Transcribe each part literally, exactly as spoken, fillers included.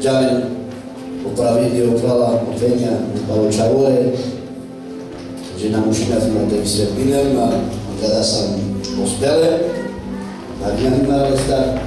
ďalej opravili, oprala, openia, malo čavore, že nám už nazýva ten vysvetlinem a teda sam postele, na dňa lesta.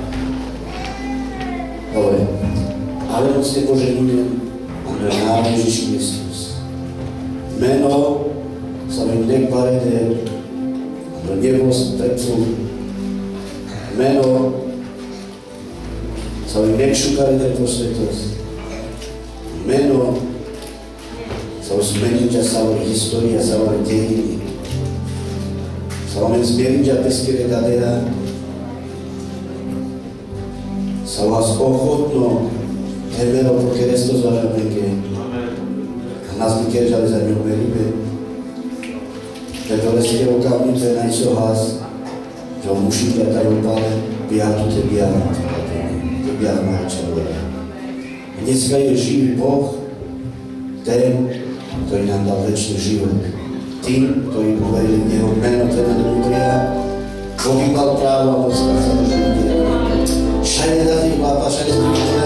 Dobre, ale moc te poženujem, Amen, Ježiš Kristus. Meno sa mi nek parede, do nebo stretcu. Meno sa mi nek šukarede po svetosť. Meno sa zmeniť a sa hovorí história, sa hovorí dejiny. Sa hovorí zmeniť a peskere dadera. Sa vás ochotno temero po keresto zvažavneke. A nás mi keržali za ňou veríme. Preto lestie okamnite najso hlas, že ho muší ťa upále, biatu te biatu, te biatu majú červené. Dneska je živý Boh, ten, ktorý nám dal večný život. Tým, ktorí poverili v Jeho meno, teda nebudria, Boh im dal právo a moc sa do života. Všade dá tých chlapa, všade spíšte.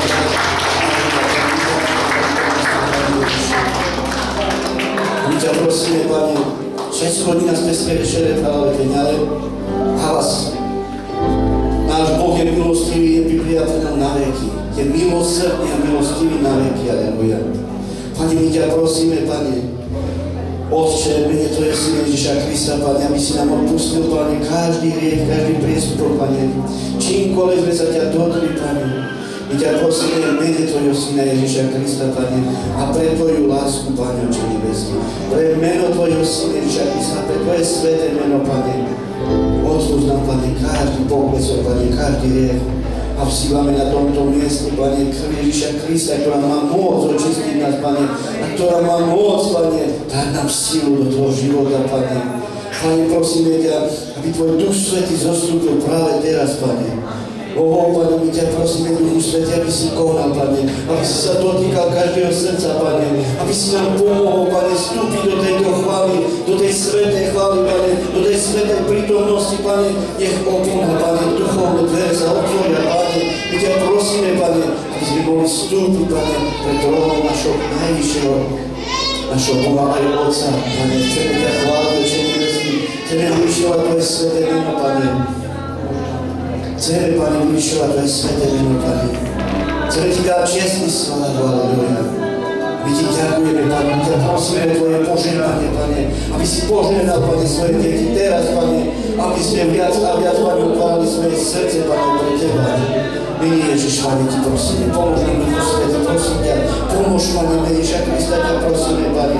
My ťa prosíme, Pane, šesť hodín nás peskej večere práve peňale, hlas. Náš Boh je milostivý, je pripriateľom na veky. Je milosrdný a milostivý na veky, aleluja. Pane, my ťa prosíme, Pane, Otče, mene Tvoje Syna Ježiša Krista, Pane, aby si nám odpustil, Pane, každý hriech, každý priestupok, Pane, čímkoľvek sme sa ťa dotkli, Pane. My ťa prosíme, mene Tvojho Syna Ježiša Krista, Pane, a pre Tvoju lásku, Pane, Oče nebeský, pre meno Tvojho Syna Ježiša Krista, pre Tvoje sveté meno, Pane, odpusť nám, Pane, každý poklesok, Pane, každý hriech. A vsívame na tomto mieste, Pane, krv Ježiša Krista, ktorá má môcť očistiť nás, Pane, a ktorá má môcť, Pane, dať nám silu do Tvojho života, Pane. Pane, prosíme ťa, aby Tvoj Duch Svätý zostúpil práve teraz, Pane. O, Pane, my ťa prosíme, Duchu Svätý, aby si konal, Pane, aby si sa dotýkal každého srdca, Pane, aby si nám pomohol, Pane, vstúpiť do tejto chvály, do tej svätej chvály, Pane, do tej svätej prítomnosti, Pane, nech opúna, Pane, duchovné dvere sa otvoria, Pane, my ťa prosíme, Pane, aby sme mohli vstúpiť, Pane, pre trónom našho najvyššieho, našho Boha aj Otca, Pane, chceme ťa chváliť, Oče nebeský, chceme vyvyšovať Tvoje sväté meno, Pane. Chceme, Pane, vyvyšovať Tvoje sväté meno, Pane. Chceme Ti dať čestný slávu, aleluja. My Ti ďakujeme, Pane, my ťa prosíme Tvoje požehnanie, Pane, aby si požehnal, Pane, svoje deti teraz, Pane, aby sme viac a viac, Pane, utvárali svoje srdce, Pane, pre Teba. My, Ježiš, Pane, Ti prosíme, pomôž nám, Duchu Svätý, prosím ťa, pomôž, Pane, Ježiša Krista, ťa prosíme, Pane.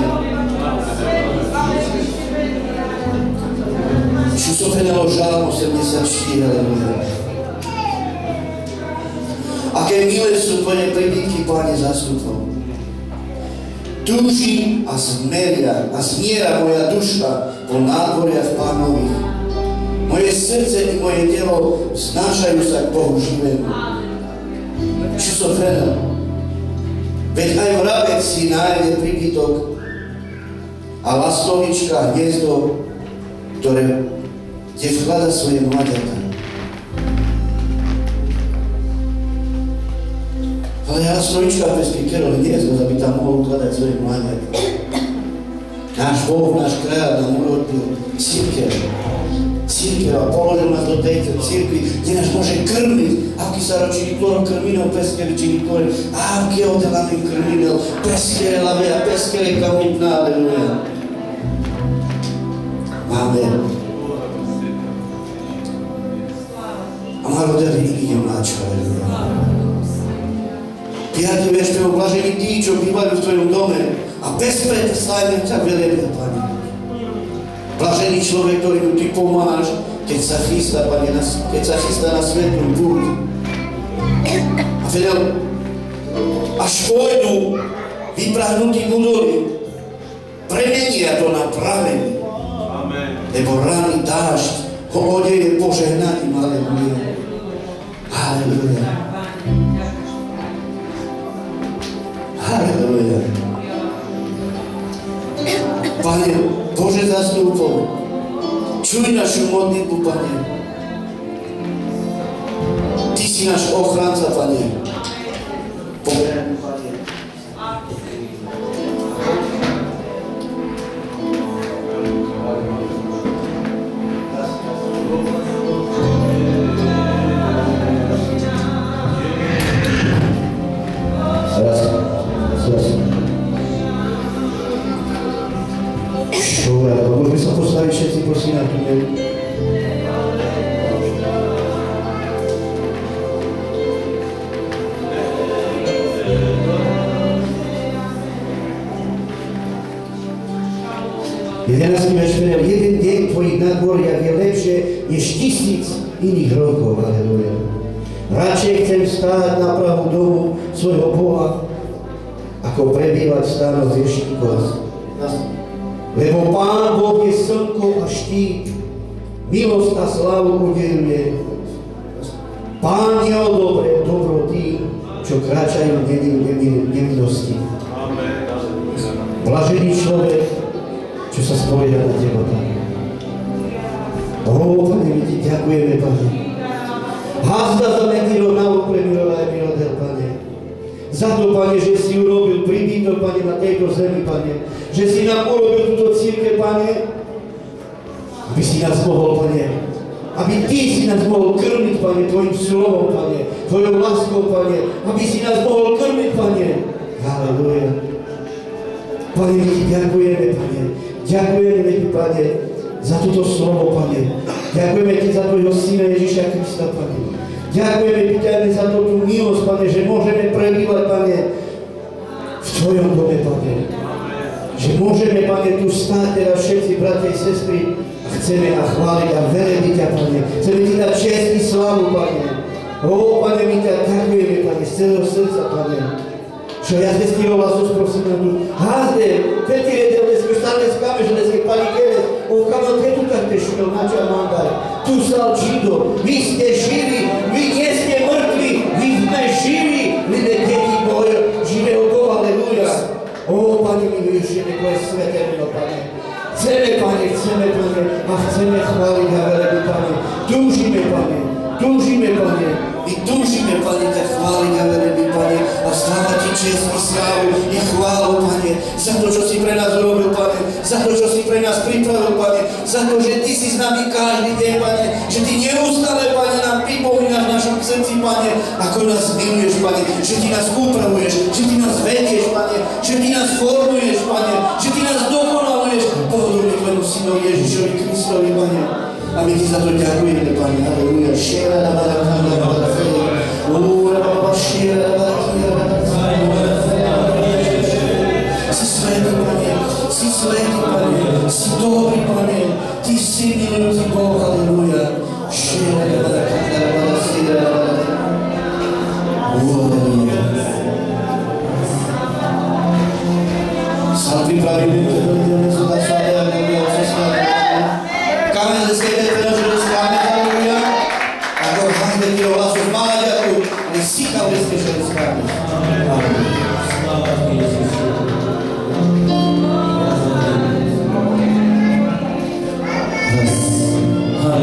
Šusofenelo žalm osemdesiatštyri, aleluja. Aké milé sú Tvoje príbytky, Pane, zástupom. Túži a zmeria a zmiera moja duša po nádvoriach Pánových. Moje srdce i moje telo znášajú sa k Bohu živému. Šusofenelo. Veď aj vrabec si nájde príbytok a lastovička hniezdo, ktoré kde vklada svoje mladiatá. Ale ja slovička peský kerol hniezdo, aby tam mohol ukladať svoje mladiatá. Náš Boh, náš kráľ nám urobil cirkev. Cirkev a položil nás do tejto cirkvi, kde nás môže krmiť. Aký sa ročí kloro krminov peskeri, či nikore. Aký odelami krminov, peskere lave a peskere kamutná, aleluja. Máme. A malo dali nikdy mláčka, aleluja. Piatý verš Tvojho, blažení tí, čo bývajú v Tvojom dome a bezprestane ťa velebia, Pane. Blažený človek, ktorý mu Ty pomáhaš, keď sa chystá, Pane, keď sa chystá na svetlú púť. A vedel, až pôjdu vyprahnutí budoly, premenia to na pravenie. Lebo ranný dážď ho odeje požehnaním, aleluja. Aleluja. Aleluja. Pane, Bože zastupov, čuj našu modlitbu, Pane. Ty si náš ochranca, Pane. Pane. Môžeme sa postaviť všetci, prosím, na tú mieru. jedenácty večer, jeden deň tvojich nadboriach je lepšie než tisíc iných rokov, aleluja. Radšej chcem stáť na prahu domu svojho Boha, ako prebývať stáno z ještíkov. Lebo Pán Boh je slnko a štít, milosť a slávu udeľuje. Pán neodobre dobro tým, čo kráčajú v nevinnosti. Blažený človek, čo sa spolieha na Teba, Pane. Ó, Pane, my Ti ďakujeme, Pane. Hazda za Metiro na upremilo aj mirodel, Pane. Za to, Pane, že si urobil príbytok, Pane, na tejto zemi, Pane. Že si nám urobil túto církev, Pane, aby si nás mohol, Pane, aby Ty si nás mohol krmiť, Pane, Tvojim slovom, Pane, Tvojou láskou, Pane, aby si nás mohol krmiť, Pane. Halleluja. Pane, my Ti ďakujeme, Pane. Ďakujeme Ti, Pane, za toto slovo, Pane. Ďakujeme Ti za Tvojho Syna Ježiša Krista, Pane. Ďakujeme Ti, Pane, za tú milosť, Pane, že môžeme prebývať, Pane, v Tvojom dome, Pane. Že môžeme, Pane, tu stáť teraz všetci, bratia i sestry, a chceme a chváliť a velediť ťa, Pane. Chceme Ti dať čest i slávu, Pane. Ó, Pane, my ťa ďakujeme, Pane, z celého srdca, Pane. Čo ja dnes ti hlasov prosím na tu. Hazde, keď ti rede, dnesko stále skáme, že dneske Pani Keres, o kamo keď tu tak tešilo, na čo mandaj. Tu sal Čido, vy ste živí, vy nie ste mŕtvi, vy sme živí, ľudia deti Boha, živého Boha, aleluja. Ó, Pane, my využijeme Tvoje sveté meno, Pane. Chceme, Pane, chceme, Pane, a chceme chváliť a velediť, Pane. Túžime, Pane, túžime, Pane. My túžime, Pane, ťa chváliť a velediť, Pane, a zdávať Ti čest i slávu i chválu, Pane, za to, čo si pre nás urobil, Pane, za to, čo si pre nás pripravil, Pane, za to, že Ty si s nami každý deň, Pane, že Ty neustále, Pane, nám pripomínaš v našom srdci, Pane, ako nás miluješ, Pane, že Ty nás upravuješ, že Ty nás vedieš, Pane, že Ty nás formuješ, Pane, že Ty nás dokonaluješ, podobne Tvojmu Synovi Ježišovi Kristovi, Pane. A my Ti za to ďakujeme, Pane, aleluja. Šiera na barakana, barakana, úra, baba, šiera na barakana, si svätý, Pane, si svätý, Pane, si dobrý, Pane, Ty si milujúci Boh, aleluja. Šiera na barakana, barakana, aleluja. Sa pripravíme, aleluja, sa dá sa, aleluja, sa stále. Kamen ze skejte teda, že doskáme, aleluja. Ako hazde ti o hlasu zmáďaku, ale síka v dneske, že doskáme. Aleluja.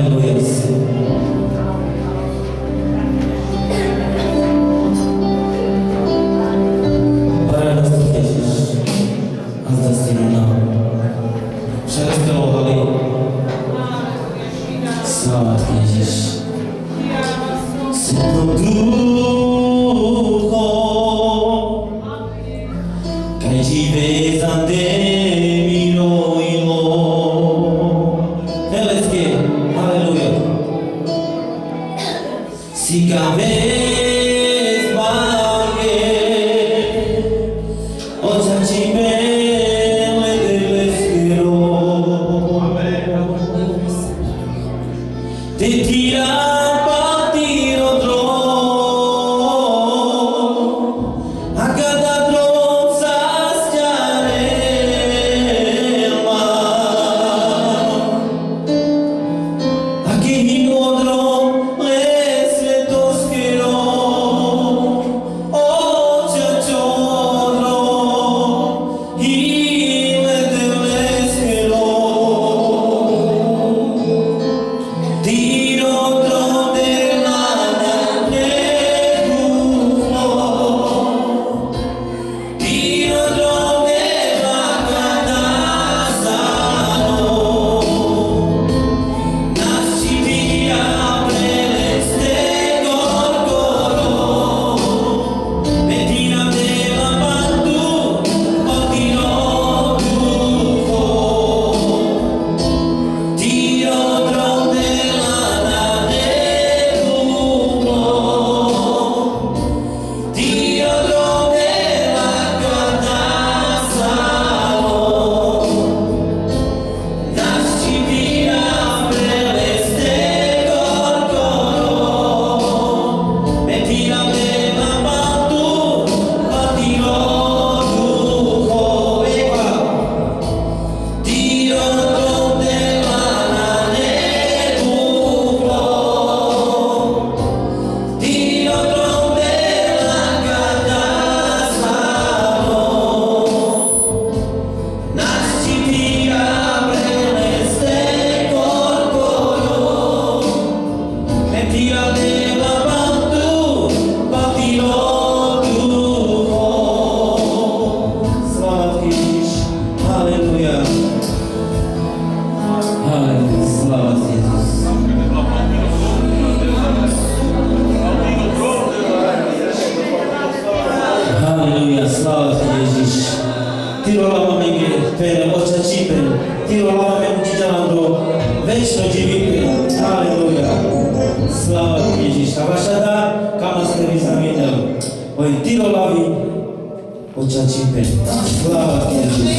ti rolavame per očačípen, ti rolavame učičalandro večno živite. Aleluja. Slava ti Ježiš. A vaša dá, kam ste vy zamienali. Oj, ti rolavi očačípen. Slava ti Ježiš.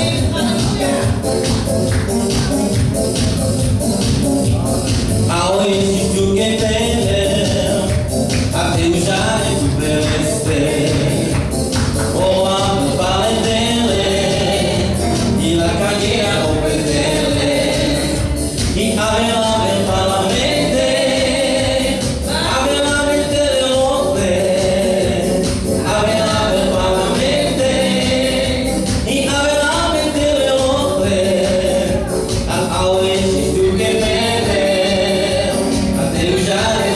A oj, Ježiš, tu ke pene, a te už žáne tu preleste. O, amo, paletele, i la cagliera opetele, i avelame palamente, avelame teleope, avelame palamente, i avelame teleope, a aue si tu che pene, a te usare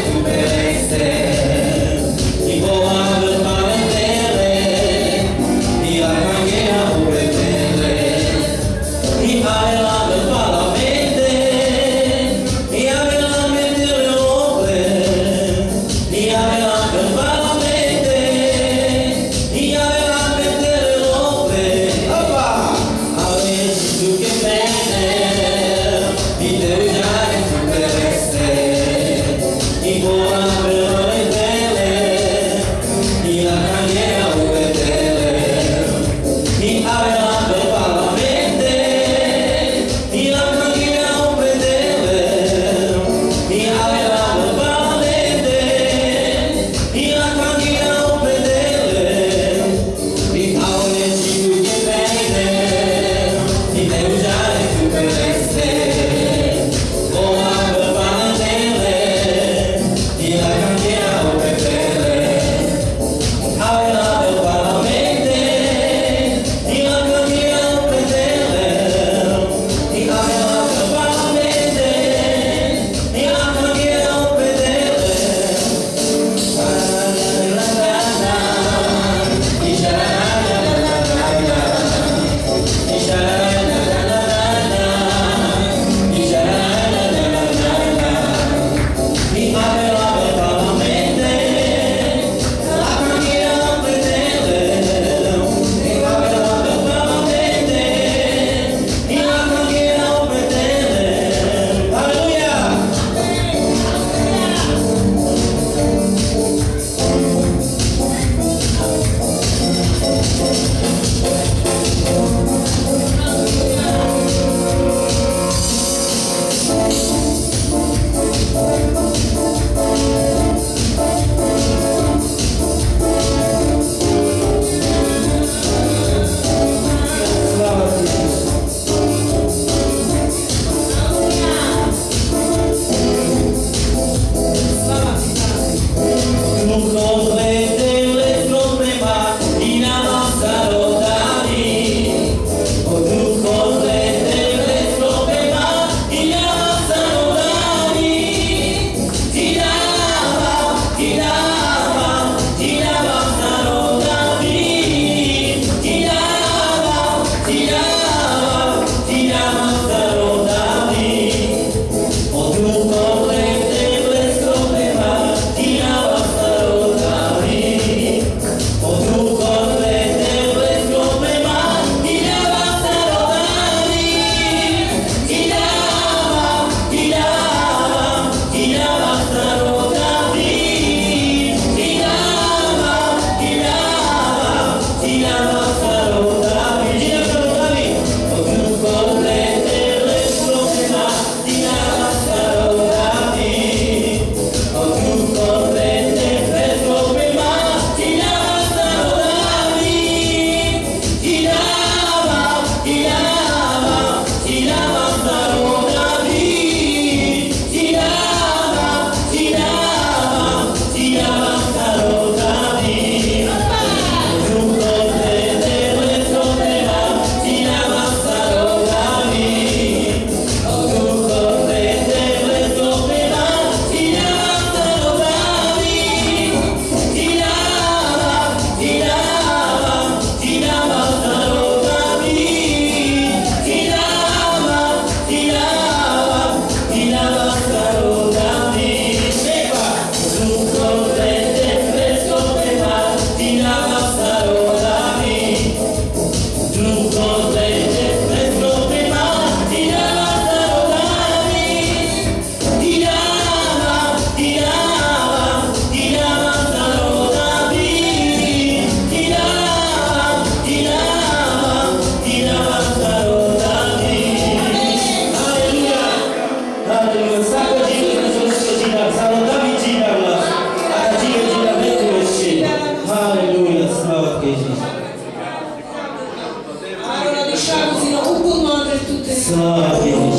Sláva Ti, Ježiš.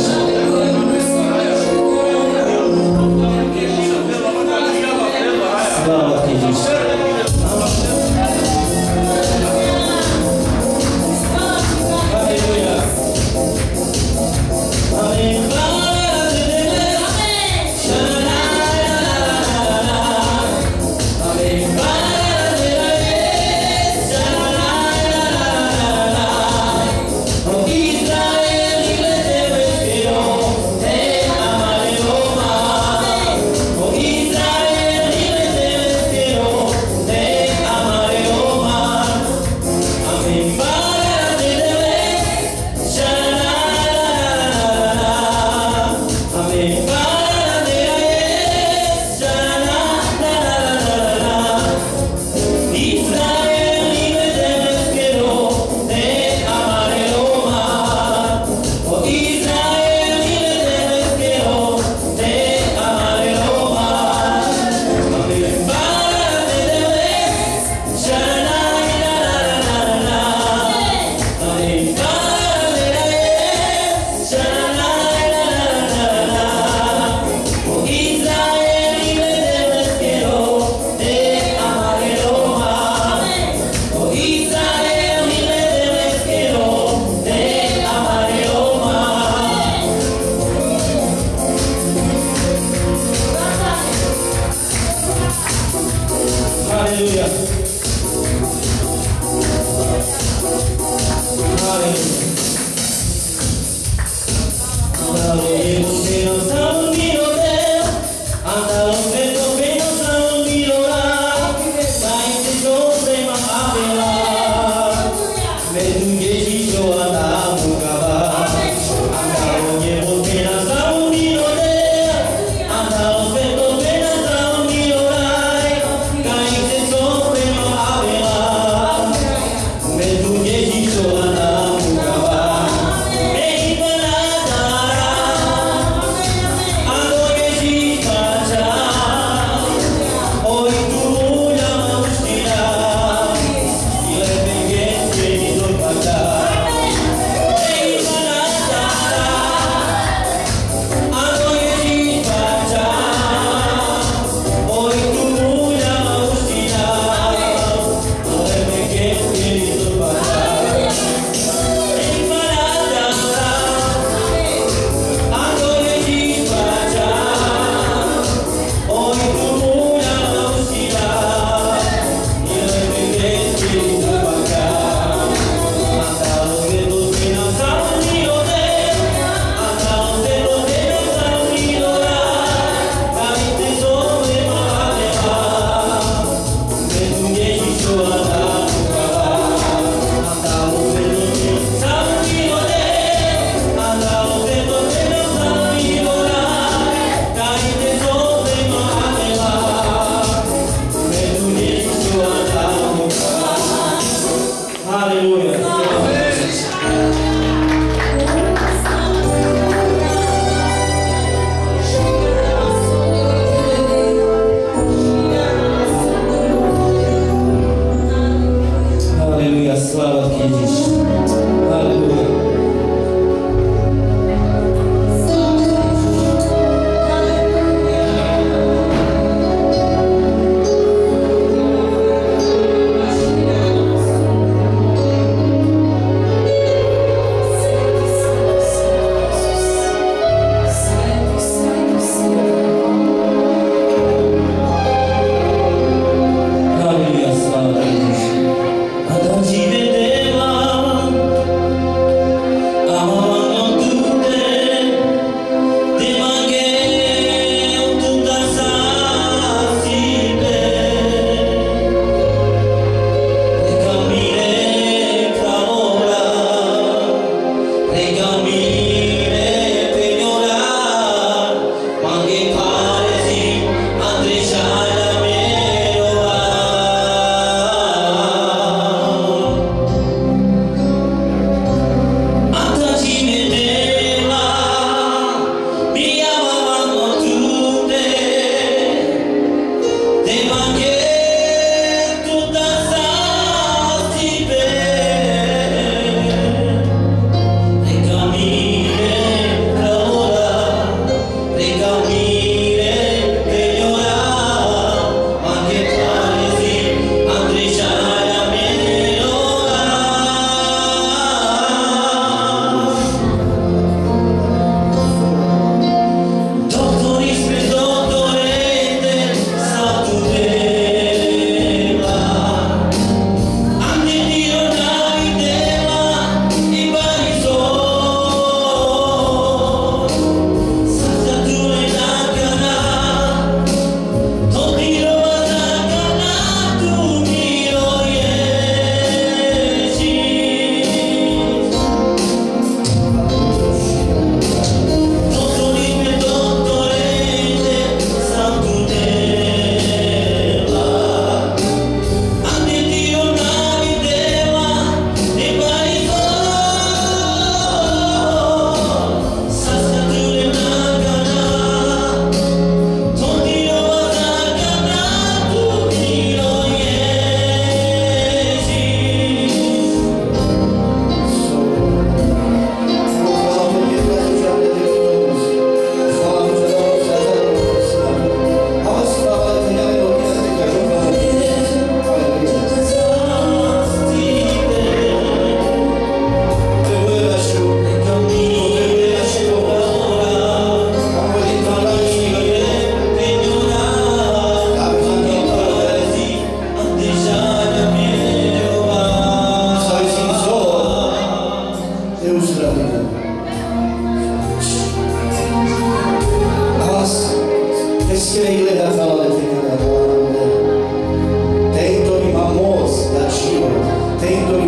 Sláva Ti, Ježiš. Halleluja. Amen. Adonji vedeva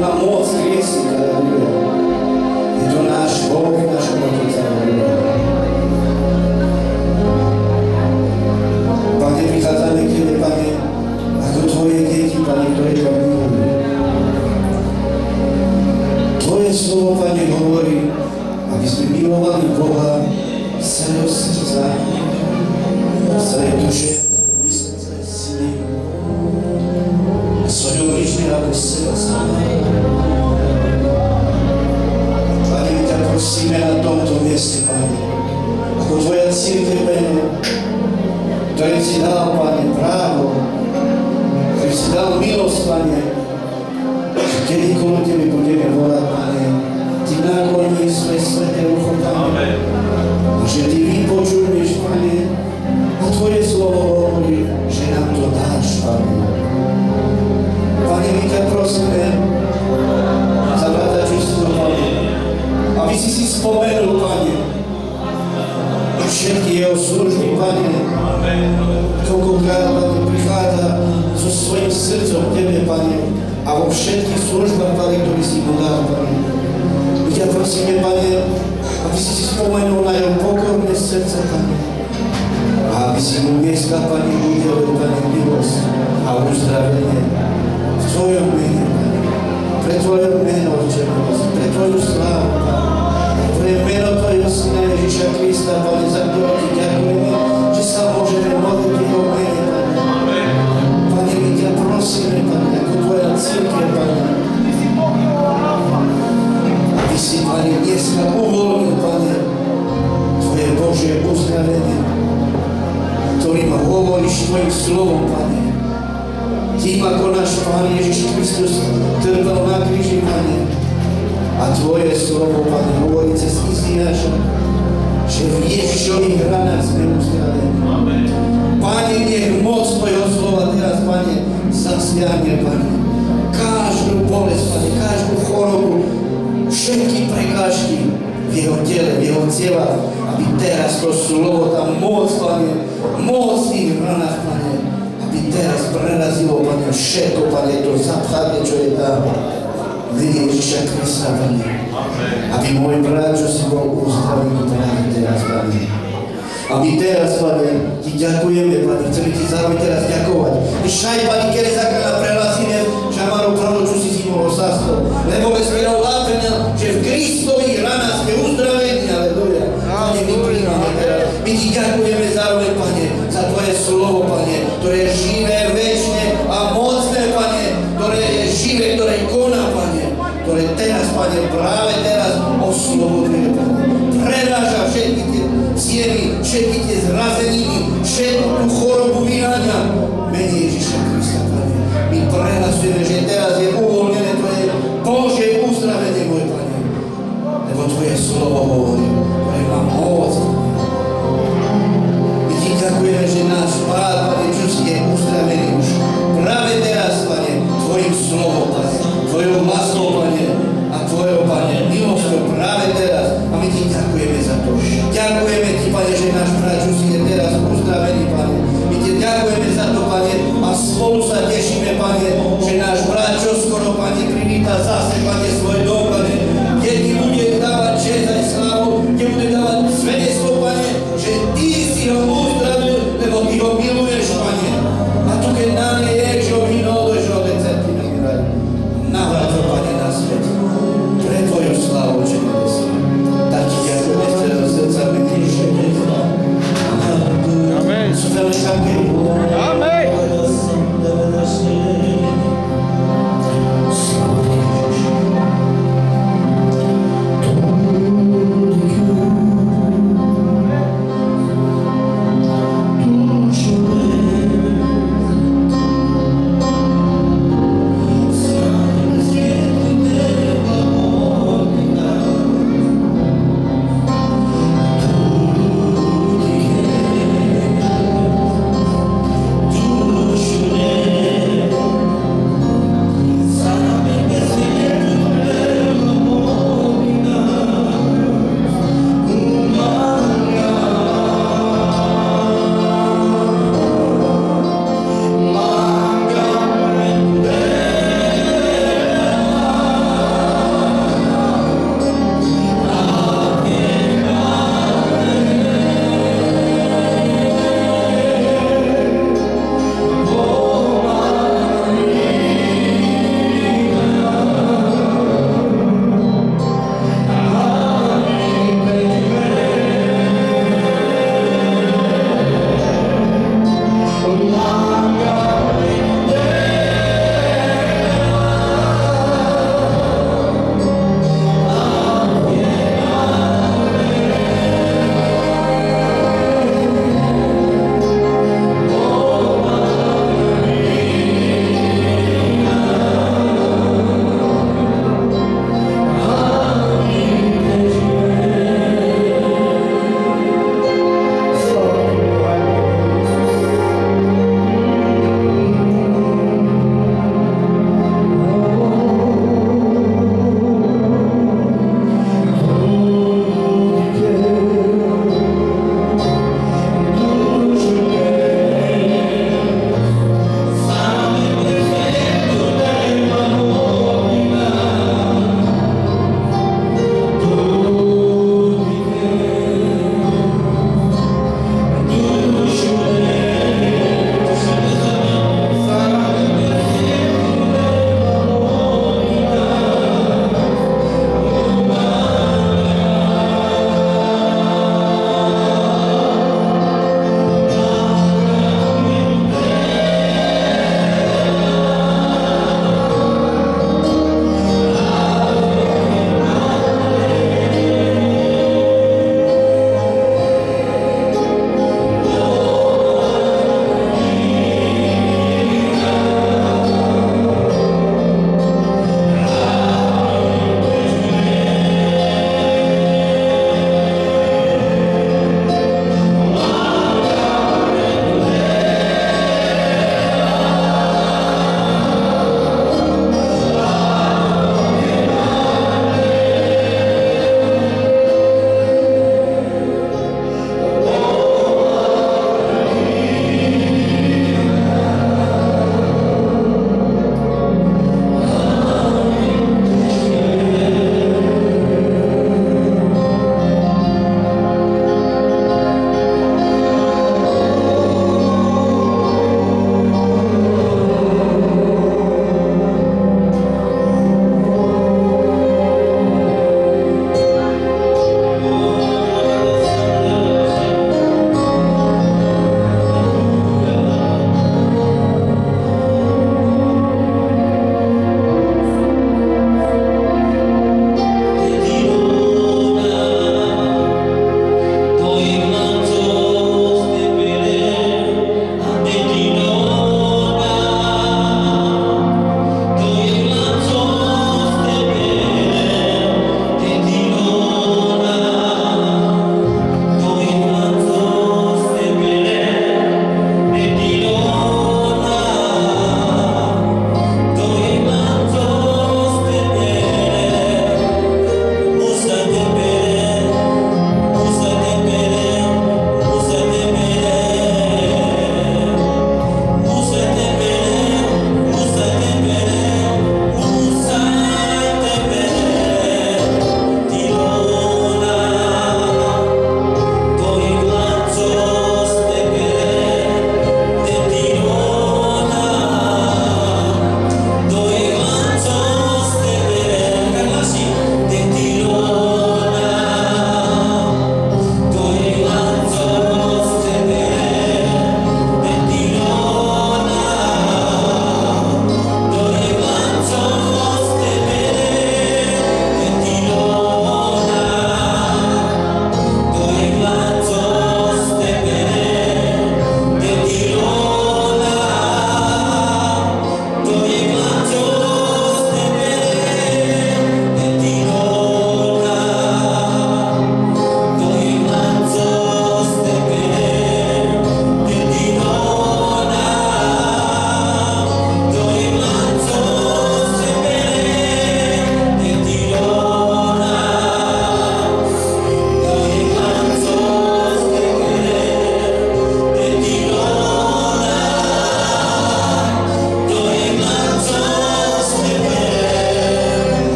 má moc kriesiť, aleluja. Je to náš Boh, náš Otec, aleluja. Pane, prichádzame k Tebe, Pane, ako Tvoje deti, Pane, ktoré ťa milujú. Tvoje slovo, Pane, hovorí, aby sme milovali Boha z celého srdca, z celej duše, mysle, celej sily a svojho bližného ako seba samého. Pane, my ťa prosíme na tomto mieste, Pane, ako Tvoja cirkev, ktorý si dal, Pane, právo, ktorý si dal milosť, Pane, že kedykoľvek Tebe budeme volať, Pane, Ty nakloníš svoje sveté ucho, Pane, a že Ty vypočuješ, Pane, a Tvoje slovo hovorí, že nám to dáš, Pane. Pane, my ťa prosíme za brata Čistého, Pane, aby si si spomenul, Pane, všetky jeho služby, Pane, koľkokrát, Pane, prichádza so svojím srdcom Tebe, Pane, a vo všetkých službách, Pane, ktorý si mu dal, Pane. My ťa prosíme, Pane, aby si si spomenul na jeho pokorné srdce, Pane, a aby si mu dneska, Pane, udelil, Pane, milosť a uzdravenie v Tvojom mene, Pane, pre Tvoje meno, Oče, pre Tvoju slávu, Pane, pre meno Tvojho Syna Ježiša Krista, Pane, za ktorého Ti ďakujeme, že sa môžeme modliť v Jeho mene, Pane. Pane, my ťa prosíme, Pane, ako Tvoja cirkev, Pane, aby si, Pane, dneska uvoľnil, Pane, Tvoje Božie uzdravenie, ktorým hovoríš Tvojim slovom, Pane. Tým, ako náš Pán Ježiš Kristus trpel na kríži, Pane, a Tvoje slovo, Pane, hovorí cez Izajáša, že v Ježišových ranách sme uzdravení. Pane, nech moc Tvojho slova teraz, Pane, zasiahne, Pane, každú bolesť, Pane, každú chorobu, všetky prekážky v jeho tele, v jeho tela, aby teraz to slovo tam moc, Pane, moc v tých ranách, Pane, aby teraz prerazilo, Pane, všetko, Pane, to zapchanie, čo je tam. Mene Ježiša Krista, Pane. Aby môj brat, čo si bol uzdravený práve teraz, Pane. A my teraz, Pane, Ti ďakujeme, Pane, chceme Ti zároveň teraz ďakovať. Šaj, Pane, kedy zakala prelazíme, že málo pravdu, čo si si mohol sasto. Lebo bez mierou lápenia, že v Kristových ranách sme uzdravení, aleluja. Pane, my príjmame teraz. My Ti ďakujeme zároveň, Pane, za Tvoje slovo, Pane, ktoré je živé, večné a mocné, Pane, ktoré je živé, ktoré koná, Pane, ktoré teraz, Pane, práve teraz osloboduje, Pane. Preráža všetky tie cieny, všetky tie zrazeniny, všetku tú chorobu vyháňa. Mene Ježiša Krista, Pane. My prehlasujeme, že teraz je uvoľnené Tvoje Božie uzdravenie, môj Pane. Lebo Tvoje slovo hovorí, ktoré má moc. My Ti ďakujeme, že náš Pán, Pane, čo si je uzdravený už práve teraz, Pane, Tvojim slovom, Pane, Tvojou láskou, Pane, a Tvojou, Pane, milosťou práve teraz. A my Ti ďakujeme za to. Ďakujeme Ti, Pane, že náš brat si je teraz uzdravený, Pane. My Ti ďakujeme za to, Pane, a spolu sa tešíme, Pane, že náš brat čoskoro, Pane, privíta zase, Pane, svoj dom, Pane, kde Ti bude dávať česť aj slávu, kde bude dávať svedectvo, Pane, že Ty si ho uzdravil, lebo Ty ho miluješ, Pane. A tu, keď na ne je, že ho vynoduješ od decerty na miraj. Navrať ho, Pane, na svet. Pre Tvoju slávu, Oče nebesný. Tak Ti ďakujeme z celého srdca, mene Ježiša Krista. Amen. Sú tam nechám, Amen.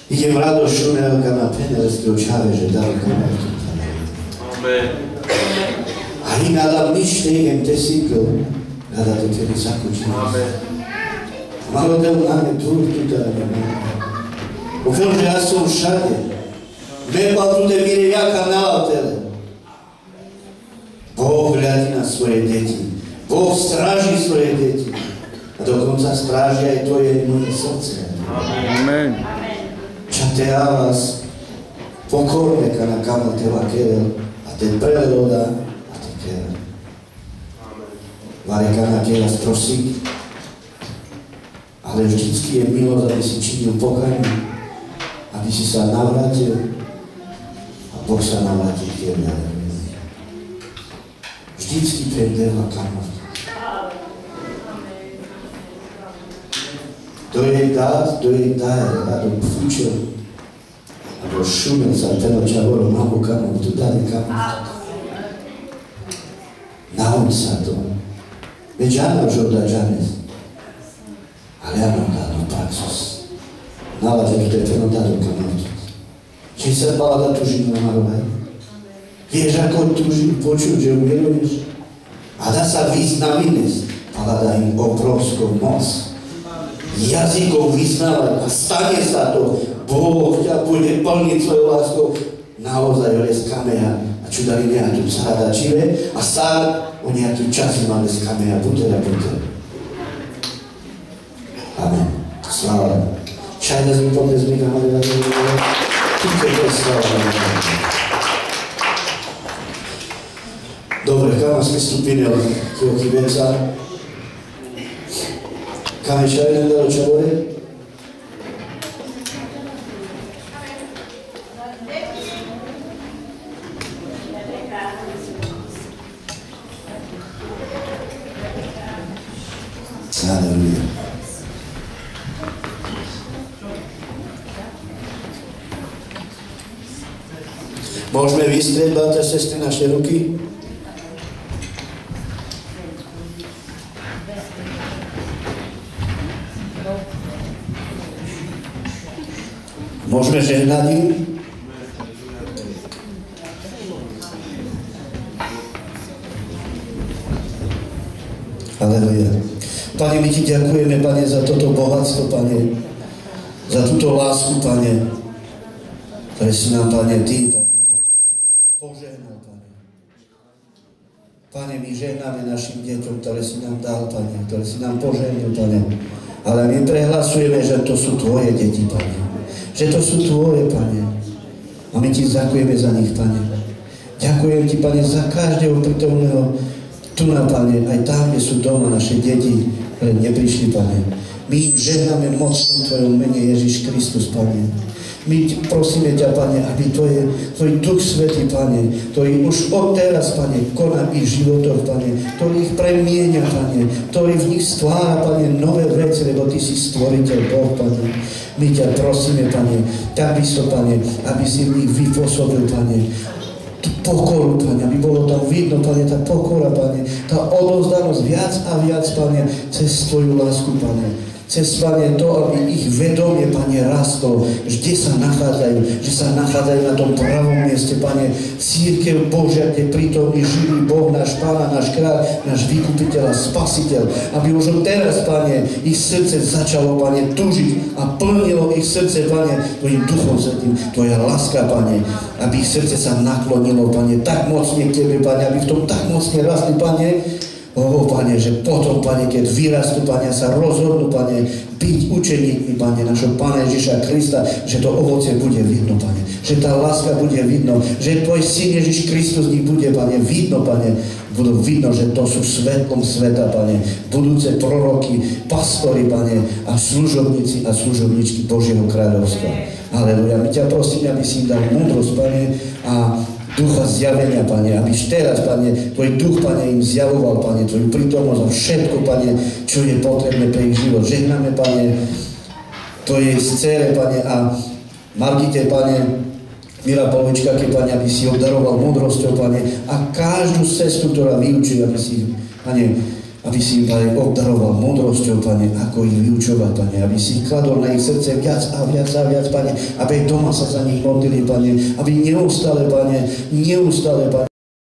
Idem Rado Šumelka na Penelského čáveže daleko. Amen. Ani nadal nič nejem te síkl, rada to tedy zakučí. Amen. Malo del máme tu, tu teda nemáme. Ufel, že ja som všade. Nepal tu te mire jaka na tele. Boh hľadí na svoje deti. Boh stráži svoje deti. A dokonca stráži aj tvoje moje srdce. Amen. Ča te avas pokorne kana kamal teba kerel a te preleloda a te kerel. Vare kana kera strosík, ale vždycky je milosť, aby si činil pokajnie, aby si sa navrátil a Boh sa navrátil k tebe. Vždycky predeva kamal. To je dát, to je dát, a to púčil, a to šumil sa, ten očavoro, mamu kamal, tu dali kamal. Nauč sa to. Veď áno, že odá žanec. Ale ja mám dánú praxus. Nalaže, že to je ten dánú kamal. Či sa bala da tuží na marovej? Vieš, ako tuží počuť, že uveruješ? A dá sa víc na vines, ale dá im obrovskú moc. Jazykom vyznávať a stane sa to. Boh ťa bude plniť svojou láskou. Naozaj les kameja a čudali nejakú zádačive a stále o nejaký čas máme z kameja buter a buter. Amen. Sláva. Šajda z mi pomne z Mika Maria. Týke to sláva. Dobre, kam sme stupinili chvíľky veca. Kam je čajné dalo čavore? Halleluja. Môžeme vystrieť, báte, sestry, naše ruky? Môžeme žehnať im? Halleluja. Pane, my ti ďakujeme, Pane, za toto bohatstvo, Pane, za túto lásku, Pane, ktoré si nám, Pane, Ty, Pane, požehnal, Pane. Pane, my žehnáme našim deťom, ktoré si nám dal, Pane, ktoré si nám požehnil, Pane, ale my prehlasujeme, že to sú Tvoje deti, Pane, že to sú Tvoje, Pane, a my ti ďakujeme za nich, Pane. Ďakujem ti, Pane, za každého prítomného tu na, Pane, aj tam, kde sú doma naše deti, ktoré neprišli, Pane. My im žehnáme mocnom Tvojom mene Ježiš Kristus, Pane. My prosíme ťa, Pane, aby tvoje, Tvoj Duch Svätý, Pane, ktorý už od teraz, Pane, koná v ich životoch, Pane, ktorý ich premieňa, Pane, ktorý v nich stvára, Pane, nové veci, lebo Ty si stvoriteľ Boh, Pane. My ťa prosíme, Pane, takisto, Pane, aby si v nich vypôsobil, Pane, tú pokoru, Pane, aby bolo tam vidno, Pane, tá pokora, Pane, tá odovzdanosť viac a viac, Pane, cez Tvoju lásku, Pane. Cez, Pane, to, aby ich vedomie, Pane, rastlo, kde sa nachádzajú, že sa nachádzajú na tom pravom mieste, Pane, církev Božia, kde prítomný živý Boh, náš Pána, náš kráľ, náš vykupiteľ a spasiteľ, aby už od teraz, Pane, ich srdce začalo, Pane, tužiť a plnilo ich srdce, Pane, Tvojim Duchom Svätým, Tvoja láska, Pane, aby ich srdce sa naklonilo, Pane, tak mocne k Tebe, Pane, aby v tom tak mocne rastli, Pane. O, Pane, že potom, Pane, keď vyrastú, Pane, sa rozhodnú, Pane, byť učeníkmi, Pane, našho Pána Ježiša Krista, že to ovocie bude vidno, Pane, že tá láska bude vidno, že Tvoj Syn Ježiš Kristus nich bude, Pane, vidno, Pane, budú vidno, že to sú svetlom sveta, Pane, budúce proroky, pastori, Pane, a služobníci a služobničky Božieho kráľovstva. Aleluja. My ťa prosíme, aby si im dal múdrosť, Pane, a ducha zjavenia, Pane, aby teraz, Pane, Tvoj duch, Pane, im zjavoval, Pane, Tvoju prítomnosť a všetko, Pane, čo je potrebné pre ich život. Žehnáme, Pane, Tvojej dcére, Pane, a Margite, Pane, milá Polovička, Pane, aby si obdaroval múdrosťou, Pane, a každú cestu, ktorá vyučí, aby si, Pane, aby si ich, Pane, obdaroval múdrosťou, Pane, ako ich vyučovať, Pane, aby si ich kladol na ich srdce viac a viac a viac, Pane, aby doma sa za nich modlili, Pane, aby neustále, Pane, neustále, Pane,